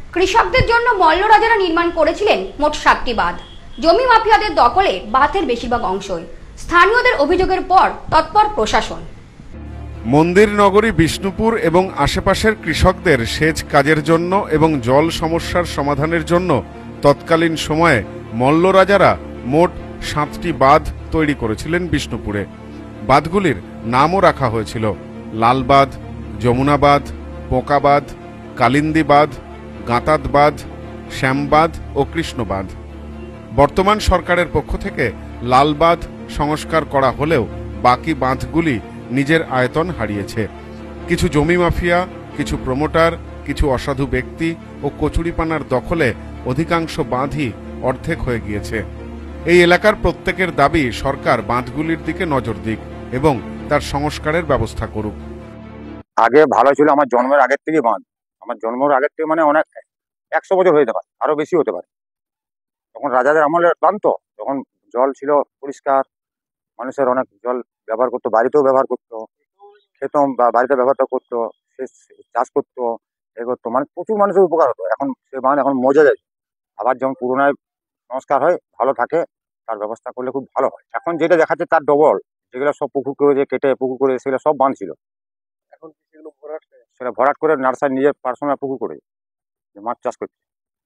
কৃষকদের জন্য মল্ল রাজারা নির্মাণ করেছিলেন মোট 7টি বাঁধ। জমি মাফিয়াদের দখলে বাঁধের বেশিরভাগ অংশই। স্থানীয়দের অভিযোগের পর তৎপর প্রশাসন। মন্দির নগরী বিষ্ণুপুর এবং আশেপাশের কৃষকদের সেচ কাজের জন্য এবং জল সমস্যার সমাধানের জন্য তৎকালীন সময়ে মল্ল রাজারা মোট 7টি বাঁধ তৈরি করেছিলেন বিষ্ণুপুরে। বাঁধগুলির নামও রাখা হয়েছিল লাল বাঁধ, যমুনা বাঁধ, পোকা বাঁধ, কালিন্দী বাঁধ, গাঁতাত বাঁধ, শ্যাম বাঁধ ও কৃষ্ণ বাঁধ। বর্তমান সরকারের পক্ষ থেকে লাল বাঁধ সংস্কার করা হলেও বাকি বাঁধগুলি নিজের আয়তন হারিয়েছে। কিছু জমি মাফিয়া, কিছু প্রমোটার, কিছু অসাধু ব্যক্তি ও কচুরিপানার দখলে অধিকাংশ বাঁধই অর্ধেক হয়ে গিয়েছে। এই এলাকার প্রত্যেকের দাবি সরকার বাঁধগুলির দিকে নজর দিক এবং তার সংস্কারের ব্যবস্থা করুক। আগে ভালো ছিল, আমার জন্মের আগের থেকে বাঁধ, আমার জন্মের আগের থেকে মানে অনেক 100 বছর হয়ে যেতে পারে, আরো বেশি হতে পারে। তখন রাজাদের আমলের বাঁধ, তো তখন জল ছিল পরিষ্কার, মানুষের অনেক জল ব্যবহার করতো, বাড়িতেও ব্যবহার করতো, খেতাম বা বাড়িতে ব্যবহারটা করতো, চাষ করতো, এ করতো, মানে প্রচুর মানুষের উপকার হতো। এখন সে বাঁধ এখন মজে যায়, আবার যখন পুরোনায় সংস্কার হয় ভালো থাকে, তার ব্যবস্থা করলে খুব ভালো হয়। এখন যেটা দেখাচ্ছে তার ডবল, যেগুলো সব পুকুর করে যে কেটে পুকুর করে সেগুলো সব বাঁধ ছিল, এখন সেগুলো সেটা ভরাট করে নার্সারি নিজের পার্সোনাল পুকুর করে মাছ চাষ করছে।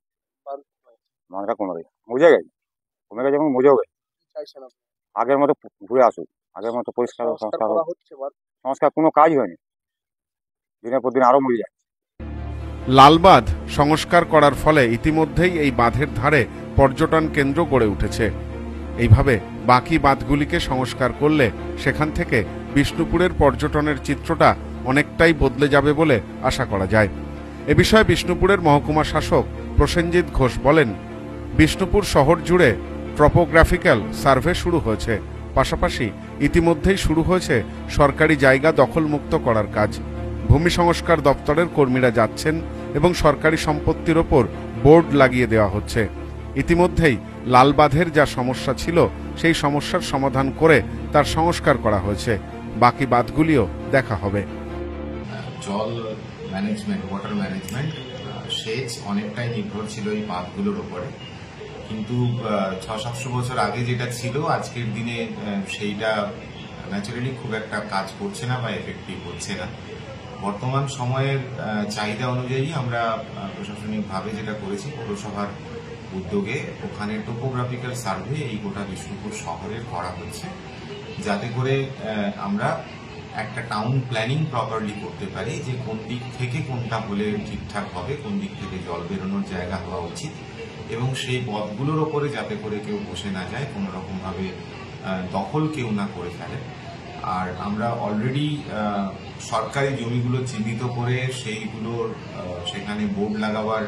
বাঁধটা কমে গেছে, মজে গেছে, কমে গেছে এবং মজেও গেছে। আগের মতো ঘুরে আসুক, আগের মতো পরিষ্কার সংস্কার কোনো কাজ হয়নি, দিনের পর দিন আরো মরে যায়। লাল বাঁধ সংস্কার করার ফলে ইতিমধ্যেই এই বাঁধের ধারে পর্যটন কেন্দ্র গড়ে উঠেছে। এইভাবে বাকি বাঁধগুলিকে সংস্কার করলে সেখান থেকে বিষ্ণুপুরের পর্যটনের চিত্রটা অনেকটাই বদলে যাবে বলে আশা করা যায়। এ বিষয়ে বিষ্ণুপুরের মহকুমা শাসক প্রসেনজিৎ ঘোষ বলেন, বিষ্ণুপুর শহর জুড়ে ট্রপোগ্রাফিক্যাল সার্ভে শুরু হয়েছে, পাশাপাশি ইতিমধ্যেই শুরু হয়েছে সরকারি জায়গা দখলমুক্ত করার কাজ। ভূমি সংস্কার দপ্তরের কর্মীরা যাচ্ছেন এবং সরকারি সম্পত্তির ওপর বোর্ড লাগিয়ে দেওয়া হচ্ছে। ইতিমধ্যেই লাল বাঁধের যা সমস্যা ছিল সেই সমস্যার সমাধান করে তার সংস্কার করা হয়েছে। বাকি বাঁধগুলিও দেখা হবে। জল ম্যানেজমেন্ট, ওয়াটার ম্যানেজমেন্ট, সেচ অনেকটাই নির্ভর ছিল এই বাঁধগুলোর উপরে, কিন্তু 600-700 বছর আগে যেটা ছিল আজকের দিনে সেইটা ন্যাচারালি খুব একটা কাজ করছে না বা এফেক্টিভ হচ্ছে না। বর্তমান সময়ের চাহিদা অনুযায়ী আমরা প্রশাসনিকভাবে যেটা করেছি, পৌরসভার উদ্যোগে ওখানে টোপোগ্রাফিক্যাল সার্ভে এই গোটা বিষ্ণুপুর শহরে করা হচ্ছে, যাতে করে আমরা একটা টাউন প্ল্যানিং প্রপারলি করতে পারি, যে কোন দিক থেকে কোনটা হলে ঠিকঠাক হবে, কোন দিক থেকে জল বেরোনোর জায়গা হওয়া উচিত, এবং সেই পথগুলোর ওপরে যাতে করে কেউ বসে না যায়, কোনো রকম ভাবে দখল কেউ না করে ফেলে। আর আমরা অলরেডি সরকারি জমিগুলো চিহ্নিত করে সেইগুলোর সেখানে বোর্ড লাগাবার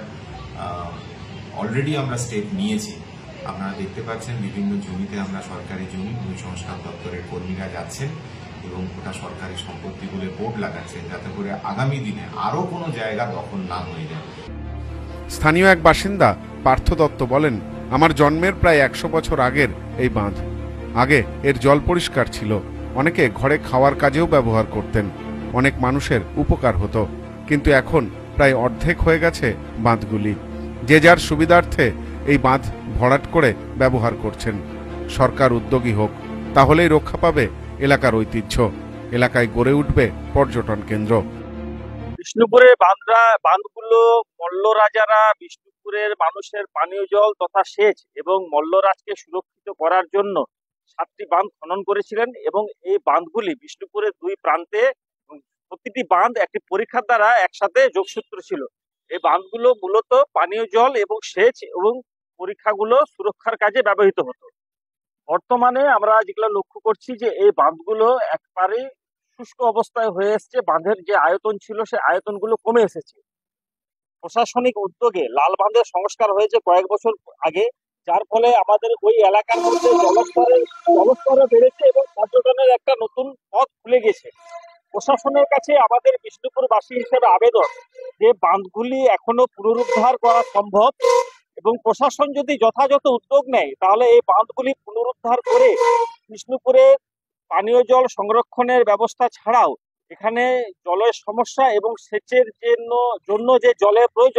অলরেডি আমরা স্টেপ নিয়েছি। আপনারা দেখতে পাচ্ছেন বিভিন্ন জমিতে আমরা সরকারি জমি ভূমি সংস্কার দপ্তরের কর্মীরা যাচ্ছেন এবং গোটা সরকারি সম্পত্তিগুলো বোর্ড লাগাচ্ছেন, যাতে করে আগামী দিনে আরো কোনো জায়গা দখল না হয়ে যায়। স্থানীয় এক বাসিন্দা পার্থ দত্ত বলেন, আমার জন্মের প্রায় 100 বছর আগের এই বাঁধ। আগে এর জল পরিষ্কার ছিল, অনেকে ঘরে খাওয়ার কাজেও ব্যবহার করতেন, অনেক মানুষের উপকার হতো, কিন্তু এখন প্রায় অর্ধেক হয়ে গেছে বাঁধগুলি। যে যার সুবিধার্থে এই বাঁধ ভরাট করে ব্যবহার করছেন। সরকার উদ্যোগী হোক, তাহলেই রক্ষা পাবে এলাকার ঐতিহ্য, এলাকায় গড়ে উঠবে পর্যটন কেন্দ্র। বিষ্ণুপুরের বাঁধগুলো মল্ল রাজারা বিষ্ণুপুরের মানুষের পানীয় জল তথা সেচ এবং মল্লরাজকে সুরক্ষিত করার জন্য 7টি বাঁধ খনন করেছিলেন, এবং এই বাঁধগুলি বিষ্ণুপুরের 2 প্রান্তে, প্রতিটি বাঁধ একটি পরীক্ষার দ্বারা একসাথে যোগসূত্র ছিল। এই বাঁধগুলো মূলত পানীয় জল এবং সেচ এবং পরীক্ষাগুলো সুরক্ষার কাজে ব্যবহৃত হতো। বর্তমানে আমরা যেগুলো লক্ষ্য করছি যে এই বাঁধগুলো একবারে শুষ্ক অবস্থায় হয়ে এসছে, বাঁধের যে আয়তন ছিল সেই আয়তনগুলো কমে এসেছে। প্রশাসনিক উদ্যোগে লাল বাঁধের সংস্কার হয়েছে কয়েক বছর আগে, যার ফলে আমাদের ওই এলাকার মধ্যে জলস্তরও বেড়েছে এবং পর্যটনের একটা নতুন পথ খুলে গেছে। প্রশাসনের কাছে আমাদের বিষ্ণুপুরবাসী হিসেবে আবেদন যে বাঁধগুলি এখনো পুনরুদ্ধার করা সম্ভব, এবং প্রশাসন যদি যথাযথ উদ্যোগ নেয় তাহলে এই বাঁধগুলি পুনরুদ্ধার করে বিষ্ণুপুরে পানীয় জল সংরক্ষণের ব্যবস্থা ছাড়াও এখানে জলের সমস্যা এবং সেচের জন্য যে জলের প্রয়োজন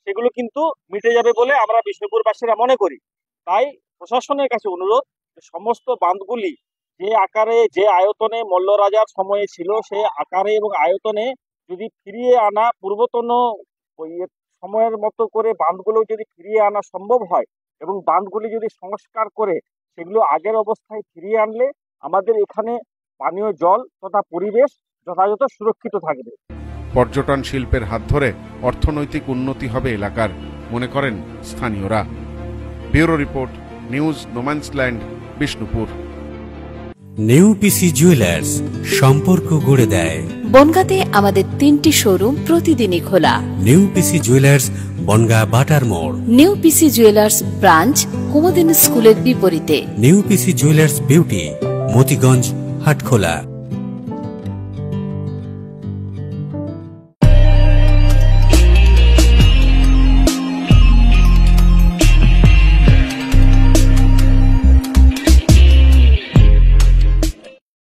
সেগুলো কিন্তু মিটে যাবে বলে আমরা বিষ্ণুপুরবাসীরা মনে করি। তাই প্রশাসনের কাছে অনুরোধ, সমস্ত বাঁধগুলি যে আকারে যে আয়তনে মল্লরাজার সময়ে ছিল সেই আকারে এবং আয়তনে যদি ফিরিয়ে আনা পূর্বতন ওই সময়ের মতো করে বাঁধগুলো যদি ফিরিয়ে আনা সম্ভব হয় এবং বাঁধগুলি যদি সংস্কার করে সেগুলো আগের অবস্থায় ফিরিয়ে আনলে আমাদের এখানে পানীয় জল তথা পরিবেশ যথাযথ সুরক্ষিত থাকবে। পর্যটন শিল্পের হাত ধরে অর্থনৈতিক উন্নতি হবে এলাকার, মনে করেন স্থানীয়রা। Bureau report, news no man's land, Bishnupur. Neupisi jewellers, সম্পর্ক গড়ে দেয়। বনগাঁতে আমাদের 3টি শোরুম প্রতিদিনই খোলা। নেউপিসি জুয়েলার্স, বনগাঁ বাটার মোড়। নেউপিসি জুয়েলার্স ব্রাঞ্চ, কুমুদিনী স্কুলের বিপরীতে। Neupisi jewellers beauty, Motiganj, Hatkhola.